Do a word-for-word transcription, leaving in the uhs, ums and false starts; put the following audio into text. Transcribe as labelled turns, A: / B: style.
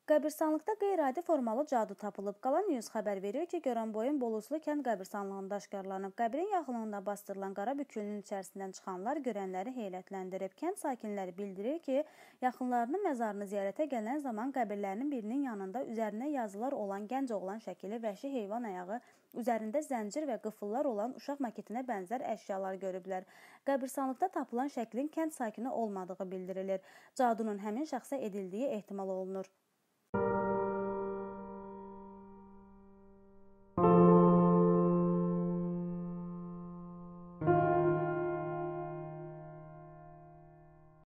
A: Qəbirstanlıqda qeyri-adi formalı cadu tapılıb. Qala News xəbər verir ki, Goranboyun Boluslu kənd qəbirstanlığında aşkarlanıb. Qəbrin yaxınlığında bastırılan qara bükülünün içərisindən çıxanlar görənləri heyrətləndirib. Kənd sakinləri bildirir ki, yaxınlarının məzarını ziyarətə gələn zaman qəbirlərinin birinin yanında üzərində yazılar olan gənc oğlan şəkili, vəhşi heyvan ayağı, üzərində zəncir və qıfıllar olan uşaq maketinə bənzər əşyalar görüblər. Qəbirstanlıqda tapılan şəklin kənd sakini olmadığı bildirilir. Cadunun həmin şəxsə edildiyi ehtimal olunur.